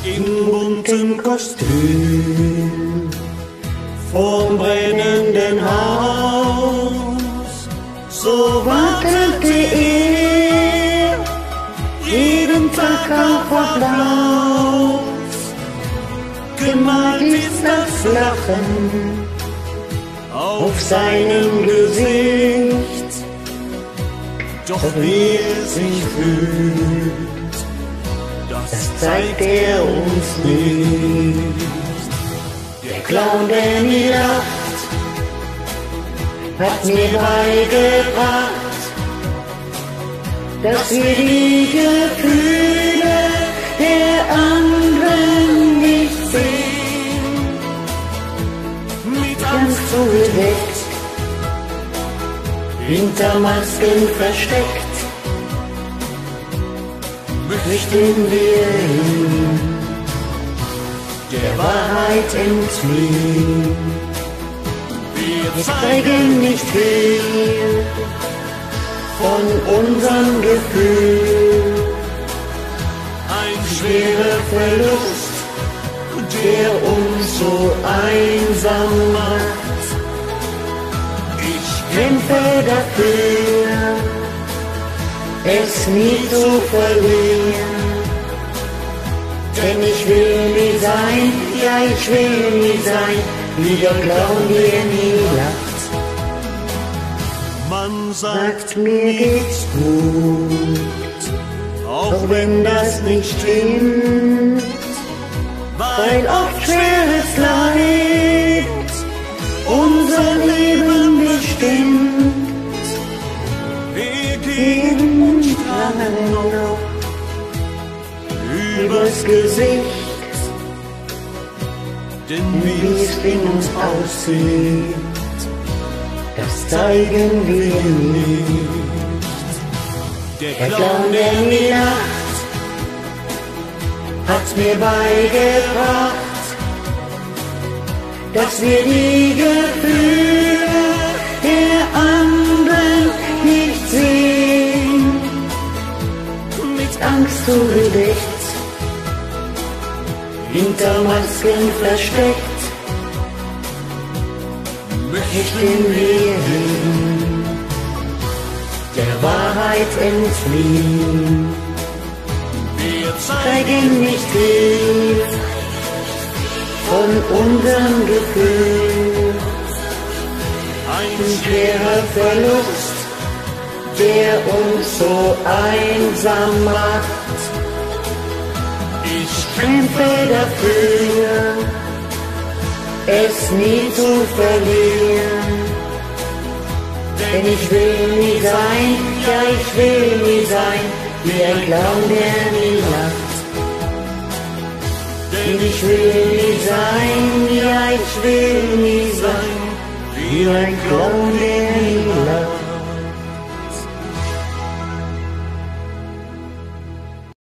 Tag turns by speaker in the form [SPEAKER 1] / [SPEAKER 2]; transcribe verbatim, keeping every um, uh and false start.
[SPEAKER 1] im bunten Kostüm vorm brennenden Haus. So wartete er jeden Tag auf Applaus. Gemalt ist das Lachen auf seinem Gesicht, doch wie er sich fühlt, das zeigt er uns nicht. Der Clown, der nie lacht, hat mir beigebracht, dass wir die Gefühle der anderen nicht sehen. Mit Angst zugedeckt, hinter Masken versteckt, möchten wir hin der Wahrheit entfliehen. Wir zeigen nicht viel von unserem Gefühl. Ein schwerer Verlust, der uns so einsam macht. Ich kämpfe dafür, es nie zu verlieren. Denn ich will nie sein, ja ich will nie sein, wie der Clown, der nie lacht. Man sagt, mir geht's gut, auch wenn das nicht stimmt, weil oft schweres Leid unser Leben bestimmt. Wir gehen nicht lange noch übers Gesicht, denn wie es in uns aussieht, das zeigen wir nicht. Der Clown, der nie lacht, hat mir beigebracht, dass wir die Gefühle der anderen nicht sehen. Mit Angst zugedeckt, hinter Masken versteckt, möchten wir hin der Wahrheit entfliehen. Wir zeigen nicht viel von unserem Gefühl. Ein schwerer Verlust, der uns so einsam macht. Ich kämpfe dafür, es nie zu verlieren. Denn ich will nie sein, ja ich will nie sein, wie ein Clown, der nie lacht. Denn ich will nie sein, ja ich will nie sein, wie ein Clown, der nie lacht.